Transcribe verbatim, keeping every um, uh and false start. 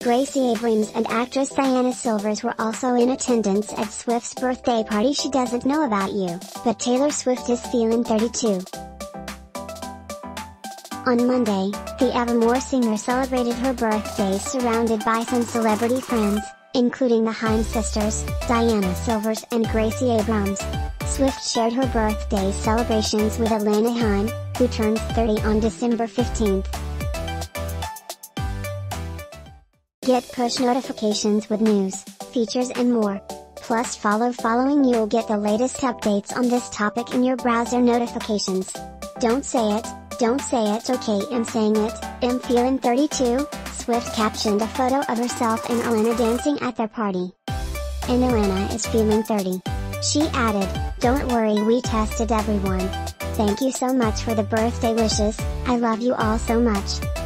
Gracie Abrams and actress Diana Silvers were also in attendance at Swift's birthday party. She doesn't know about you, but Taylor Swift is feeling thirty-two. On Monday, the Evermore singer celebrated her birthday surrounded by some celebrity friends, including the HAIM sisters, Diana Silvers and Gracie Abrams. Swift shared her birthday celebrations with Alana HAIM, who turns thirty on December fifteenth. Get push notifications with news, features and more. Plus follow following you'll get the latest updates on this topic in your browser notifications. Don't say it, don't say it okay I'm saying it, I'm feeling thirty-two, Swift captioned a photo of herself and Alana dancing at their party. And Alana is feeling thirty. She added, don't worry we tested everyone. Thank you so much for the birthday wishes, I love you all so much.